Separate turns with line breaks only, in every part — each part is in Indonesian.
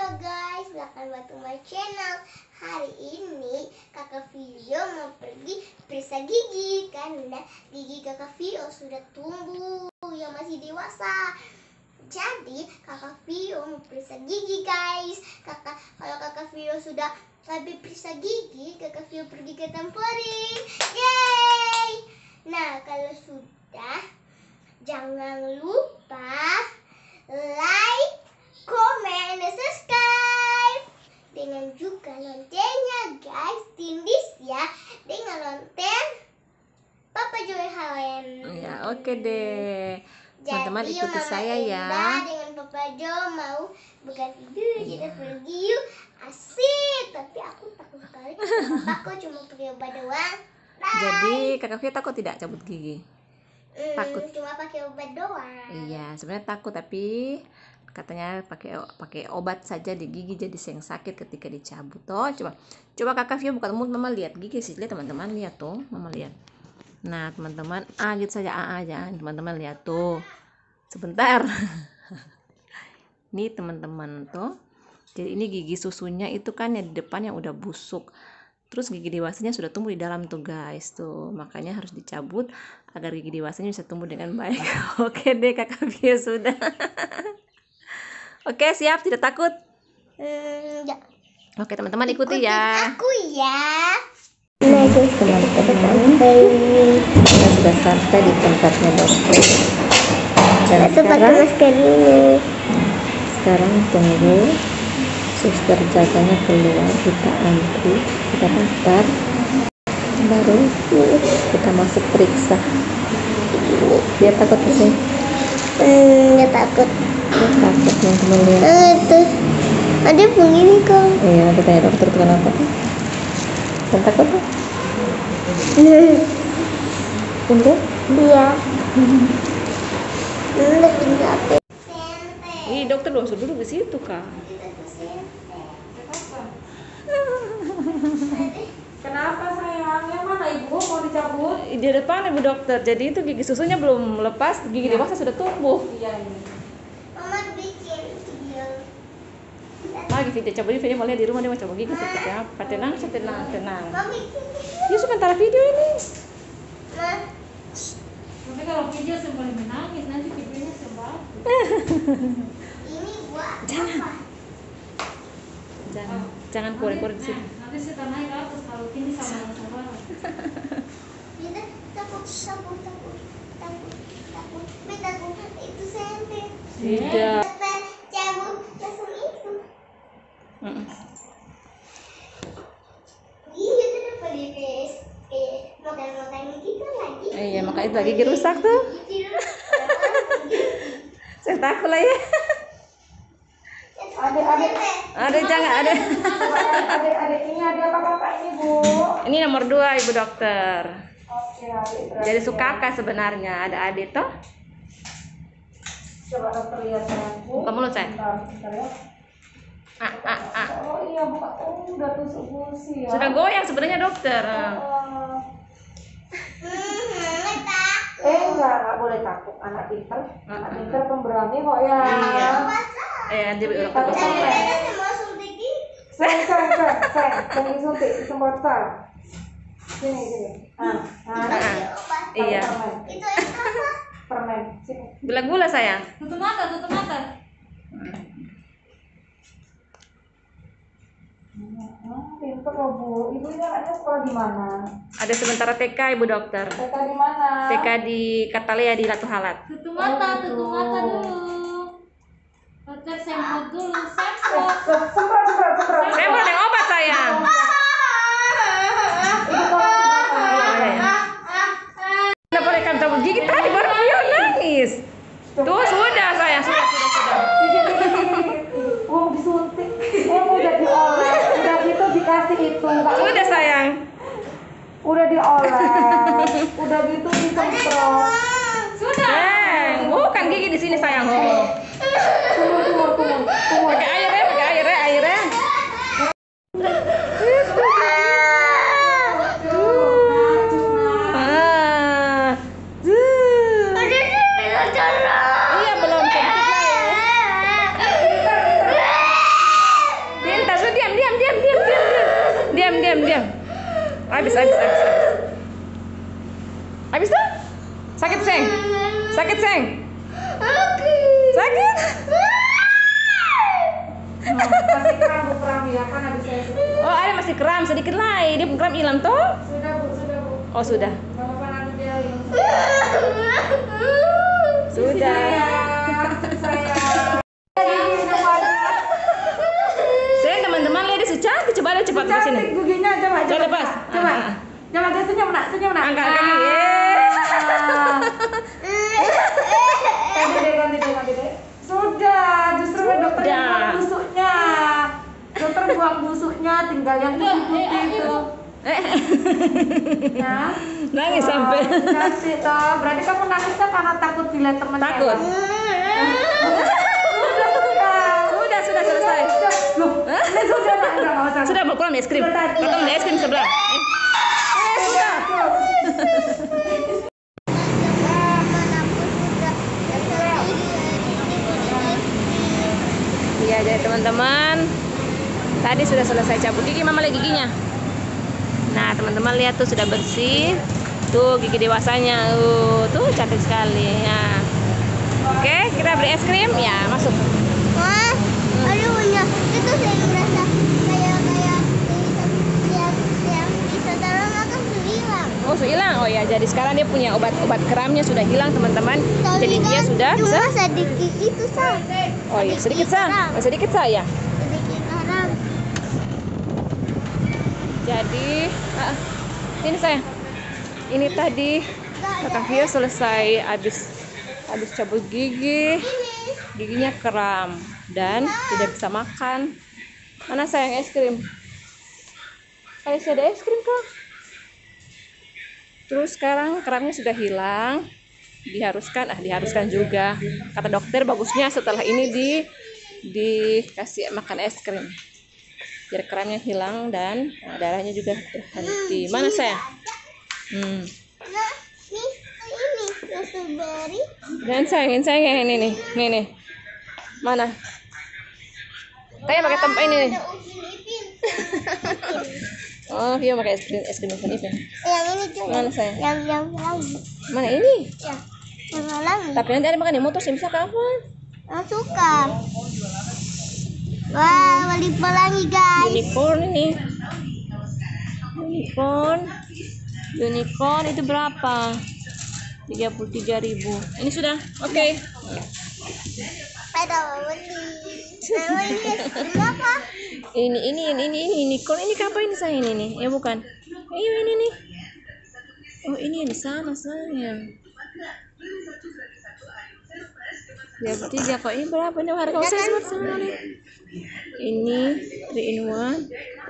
Halo guys, welcome back to my channel. Hari ini kakak Vio mau pergi periksa gigi karena gigi kakak Vio sudah tumbuh yang masih dewasa. Jadi kakak Vio mau periksa gigi guys. Kalau kakak Vio sudah habis periksa gigi, kakak Vio pergi ke Tempering. Yeay! Nah kalau sudah, jangan lupa like, komen, dan subscribe. Dengan juga loncengnya guys, tindis ya. Dengan lonceng Papa Joy Halen.
Ya oke deh. Teman-teman ikuti saya ya.
Dengan Papa Jo mau berganti dulu, kita pergi yuk. Asik. Tapi aku takut sekali. Aku cuma pakai obat doang.
Jadi kakak Vio takut tidak cabut gigi? Takut.
Cuma pakai obat doang.
Iya, sebenarnya takut tapi katanya pakai obat saja di gigi jadi yang sakit ketika dicabut. Oh, coba kakak Vio buka mulut, mama lihat gigi sih. Lihat teman-teman, lihat tuh, mama lihat. Nah teman-teman, gitu saja aja. Teman-teman lihat tuh. Sebentar. Nih teman-teman tuh. Jadi ini gigi susunya itu kan yang di depan yang udah busuk. Terus gigi dewasanya sudah tumbuh di dalam tuh guys tuh, makanya harus dicabut agar gigi dewasanya bisa tumbuh dengan baik. Oke deh kakak Vio sudah. Oke siap, tidak takut?
Ya.
Oke teman-teman ikuti ya.
Aku ya.
Nah guys teman-teman, kita sudah sampai di tempatnya dokter. Dan sekarang tunggu suster jaganya keluar, kita antri, kita daftar, baru kita masuk periksa. Dia takut sih?
Nggak takut.
Takut teman-teman lihat.
Terus ada begini kok.
Iya, kita tanya dokter itu kenapa tuh? Dan takut tuh? Untuk?
Iya. Lebih capek.
Ih, dokter belum suruh duduk di situ kak.
Kenapa sayang? Yang mana ibu mau dicabut?
Di depan ibu dokter. Jadi itu gigi susunya belum lepas, gigi dewasa sudah tumbuh.
Iya ini.
Mama bikin video.
Lagi video coba video mau lihat di rumah, dia mau coba gigi seperti apa. Tenang.
Mama bikin video.
Ya sementara video ini.
Ma.
Tapi kalau video boleh menangis, nanti videonya sebab.
Ini buat
Jangan.
apa?
Jangan korek-korek di sini.
Nanti kita naik ke atas kalau ini sama saudara.
Kita takut. Takut itu senter.
Tidak.
Cabut langsung itu. Iya itu dapat di kayak makan gitu lagi.
Iya makanya itu gigi rusak tuh. Saya takut lah ya. Ada jangan ada.
Adik ini ada apa ini bu?
Ini nomor 2 ibu dokter.
Oke adik.
Jadi sukaka sebenarnya ada adik toh.
Coba dokter lihat sayangku.
Buka mulut saya.
Bentar ya. Oh iya buka. Oh udah tusuk gusi ya.
Sudah goyang sebenarnya dokter.
Enggak boleh takut. Anak pintar pemberani kok ya.
Iya. Nanti dokter besok.
Sayang, jangan disuntik, semprot sal. Sini.
Iya.
Itu apa?
Permen. Sini.
Gula-gula sayang.
Tutup mata. Pintar loh bu. Ibu ini anaknya sekolah di mana?
Ada sementara TK ibu dokter.
TK di mana?
TK di Catalea di Ratu Halat.
Tutup mata dulu. Dokter semprot dulu, semprot. Semprot.
Saya mau yang obat sayang. Tidak boleh kan cabut gigi tadi baru Vio nangis. Tuh sudah sayang, sudah.
Mau disuntik, mau udah dioles, udah gitu dikasih itu.
Sudah sayang.
Udah dioles, udah gitu disemprot.
Sudah. Bukan gigi di sini sayang.
Tunggu.
Pakai airnya. Iya belum sedikit lagi. Habis. Habis tuh? Sakit, Seng? Sakit, Seng? Sakit?
Masih kram ya kan habis saya sedikit.
Oh, ada masih kram sedikit lagi. Dia kram hilang toh?
Sudah Bu.
Oh, sudah.
Gak apa-apa nanti dia hilang.
Sudah. Seng, teman-teman lihat dia cantik. Coba lihat cepat ke sini.
Cantik giginya coba.
Coba lepas.
Coba dia senyum nak.
Angkat kaki.
Ganti deh. Sudah, justru dokter yang buang busuknya. Dokter buang busuknya, tinggal yang putih itu. Ya.
Nangis sampai.
Cantik toh. Berarti kamu nangisnya karena takut dilihat temennya.
Takut.
Sudah
selesai.
Loh, ini sudah nak enggak usah.
Sudah mau pulang es krim. Potong es krim sebelah. Sudah. Iya, jadi teman-teman, tadi sudah selesai cabut gigi, mama lihat giginya. Nah, teman-teman lihat tuh sudah bersih. Tuh gigi dewasanya, tuh cantik sekali. Ya. Oke, kita beli es krim, ya masuk.
Wah, aduh ya, itu saya merasa kayak yang bisa taruh makan sudah hilang.
Oh, sudah hilang. Oh ya, jadi sekarang dia punya obat kramnya sudah hilang, teman-teman. Jadi dia sudah
cuma
bisa.
sedikit itu sah.
Oh iya, sedikit sah. Sedikit sah ya.
Sedikit haram.
Jadi, ini saya. Ini tadi Kakak Vio selesai habis cabut gigi. Giginya kram dan tidak bisa makan. Mana sayang es krim? Kayak ada es krim kok. Terus sekarang kramnya sudah hilang. Diharuskan juga. Kata dokter bagusnya setelah ini dikasih makan es krim. Biar kramnya hilang dan darahnya juga berhenti. Mana saya?
Nah, ini strawberry.
Dan sayang ini nih. Mana? Kayak pakai tempat ini nih.
Ada Upin Ipin.
Oh, Vio pakai es krim Upin Ipin.
Yang ini juga.
Mana saya?
Yang lagi.
Mana ini?
Ya, yang lagi.
Tapi nanti ada makan di motor, bisa kapan?
Yang suka. Wah, wali pelangi guys.
Unicorn ini. Unicorn itu berapa? 33.000. Ini sudah. Oke.
Ada wali. Nama ini berapa?
Ini unicorn ini apa ini sayang ini nih? Ya bukan. Ini nih. Oh, ini yang di sana sayang. 33 kok. Ini berapa nih harga? Saya sebut sama nih. Ini 3 in 1.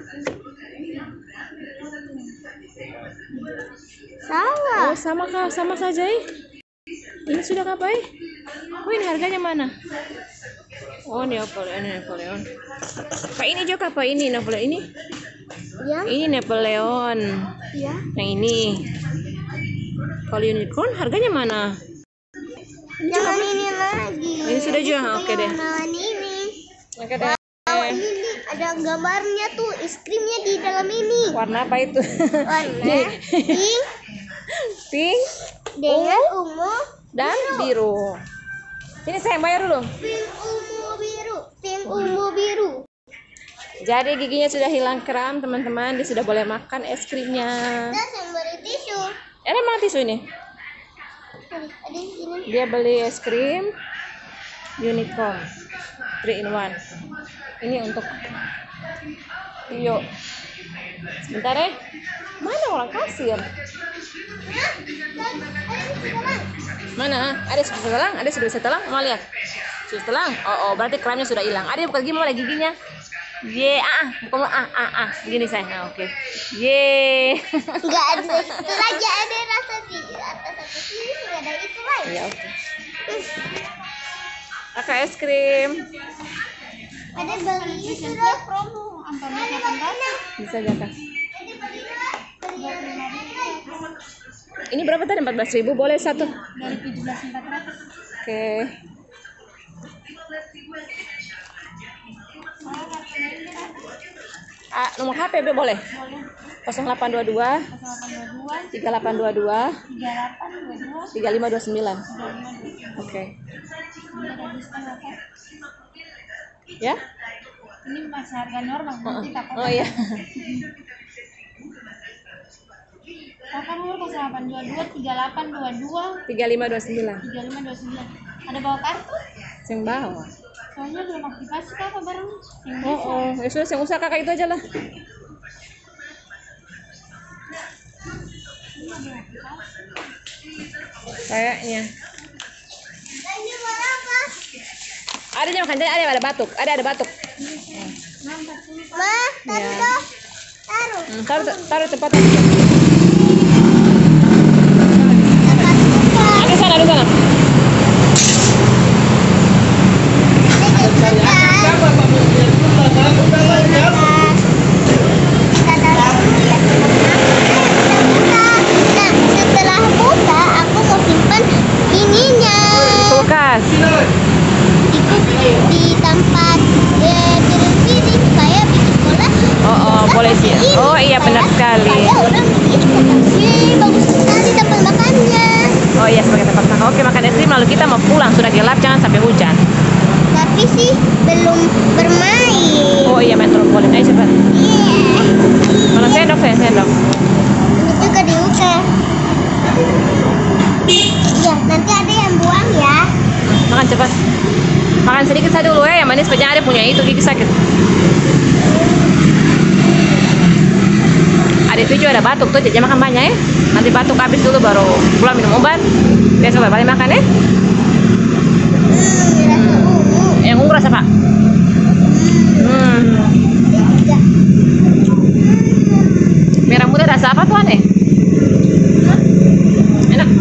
Sama.
Oh, sama saja Ini sudah apa Oh, ini harganya mana? Oh, Napoleon. Pak ini juga apa ini Napoleon ini?
Ya.
Ini Napoleon.
Ya.
Yang ini. Kalau unicorn harganya mana?
Jangan ini lagi.
Ini sudah juga. Oke deh.
Warna ini.
Oke deh.
Oh, ini ada gambarnya tuh, es krimnya di dalam ini.
Warna apa itu?
Warna pink
Pink
dengan ungu
dan biru. Sini saya bayar dulu.
Pink ungu biru.
Jadi giginya sudah hilang kram, teman-teman. Dia sudah boleh makan es krimnya.
Dan saya beri tisu.
Ada mana tisu ini?
Ada di sini.
Dia beli es krim unicorn 3 in 1. Ini untuk Vio. Sebentar ya. Mana orang kasir? Mana? Ada sudah bisa telang? Mau lihat? Sudah telang? Oh, berarti kramnya sudah hilang. Ada bukan gimana giginya? Gini saya. Nah, oke.
Enggak ada. Itu saja ada rasa di atas sini enggak ada itu lagi.
Ya, oke. Kakak es krim.
Ada beli sudah promo.
Bisa Kak. Ini berapa tadi? 14.000 boleh satu.
Dari 17.400.
Oke. Nomor HP boleh?
Boleh.
0822
0822
3822
3822
3529. Oke. Ya?
Ini masih harga normal, nanti takut.
Oh iya.
Kakak mau 0822 3822
3529.
3529. Ada bawa kartu?
Sing bawa.
Soalnya belum aktivasi kakak barang.
Oh, ya sudah yang usah kakak itu aja lah. Kayaknya. Ada makan jadi ada batuk. Ada batuk.
Ma, taruh dong. Taruh.
Taruh tempat. Ada sana.
Setelah buka, aku mau simpan ininya.
Kulkas.
Di tempat piring piring supaya bikin bola.
Oh, boleh sih. Oh iya benar sekali.
Supaya orang bikin bagus sekali tempat makannya.
Oh iya sebagai tempat makan. Oke, makan es krim lalu kita mau pulang, sudah gelap, jangan sampai hujan.
Tapi sih belum bermain.
Oh iya main trampolin. Ayo cepat.
Iya.
Mana sendok saya sendok.
Ini juga dibuka. Iya, nanti ada yang buang ya.
Makan cepat. Makan sedikit saja dulu ya, yang manis banyak ada punya itu gigi sakit. Ada tujuh ada batuk tuh, jadi makan banyak ya. Nanti batuk habis dulu baru pulang minum obat. Besok balik makan ya. Yang ungu rasa pak. Merah muda rasa apa tuh aneh? Enak.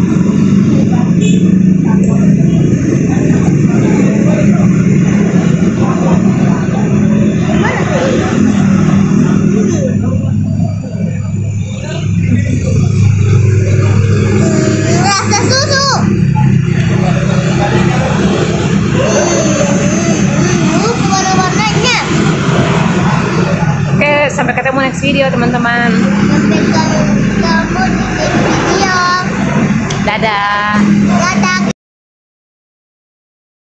Rasa susu. Warna-warnanya.
Oke, sampai ketemu next video teman-teman.
Sampai kamu di video.
Dadah.
Dadah.